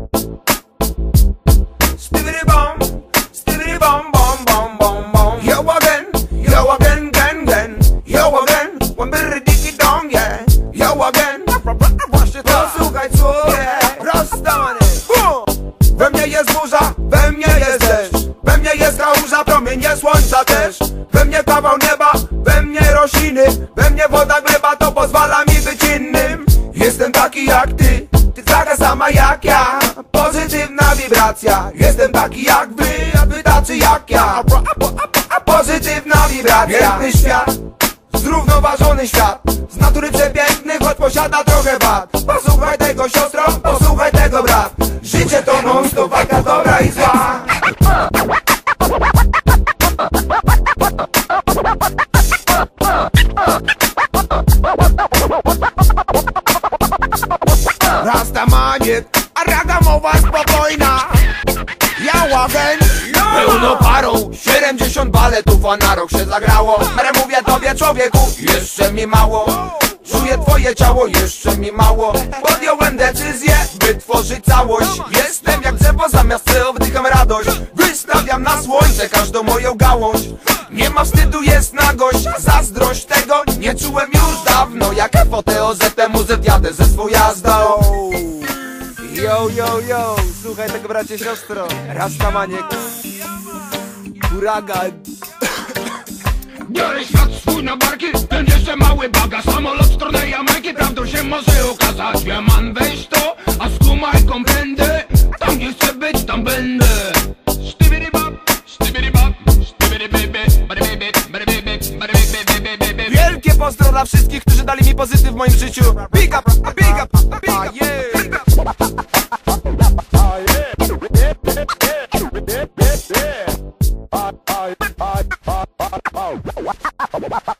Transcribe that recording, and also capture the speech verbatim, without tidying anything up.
Stibbity bum, stibbity bum, bum, bum, bum, bum. Yo again, yo again, again, again. Yo again, one birry dickie dong, yeah. Yo again, właśnie to. Posłuchaj co, yeah. Rozstany. We mnie jest burza, we mnie jest deszcz. We mnie jest kałuża, promienie słońca też. We mnie kawał nieba, we mnie rośliny. We mnie woda gleba, to pozwala mi być innym. Jestem taki jak ty, ty taka sama jak ja. Pozytywna wibracja. Jestem taki jak wy, a wy tacy jak ja. Pozytywna wibracja. Piękny świat, zrównoważony świat. Z natury przepiękny, choć posiada trochę wad. Posłuchaj tego siostro, posłuchaj tego brat. Życie to non stop walka dobra i zła. Rastamaniek, a raga mowa spokojna. Ja łagen, pełną parą. Siedemdziesiąt baletów, a na rok się zagrało. Ale mówię tobie człowieku, jeszcze mi mało. Czuję twoje ciało, jeszcze mi mało. Podjąłem decyzję, by tworzyć całość. Jestem jak drzewo, zamiast C O wdycham radość. Wystawiam na słońce każdą moją gałąź. Nie ma wstydu, jest nagość, a zazdrość tego nie czułem już dawno. Jak F O T O Z T muzyk jadę ze swą jazdą. Yo, yo, yo, słuchaj tego bracie, siostro. Rastamaniek, huragan. Biorę świat swój na barki, ten jeszcze mały bagaż. Samolot w stronę Jamajki, prawdą się może okazać. Ja man, weź to, a skumaj komprendę. Tam gdzie chcę być, tam będę. Sztybidi bab, sztybidi bab, sztybidi baby, bady baby, bady baby, bady baby, baby, baby. Wielkie pozdro dla wszystkich, którzy dali mi pozytyw w moim życiu. Big up, big up, big up, yeah. I, I, I, I, I, I.